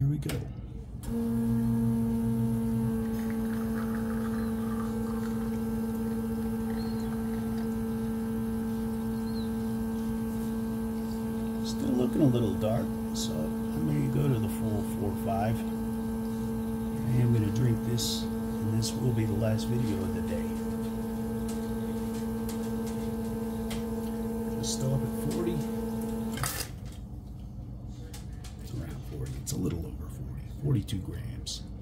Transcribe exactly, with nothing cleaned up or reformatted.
Here we go. Still looking a little dark, so I may go to the full four or five. I am going to drink this, and this will be the last video of the day. It's still up at forty. It's around forty. It's a little over forty. forty-two grams.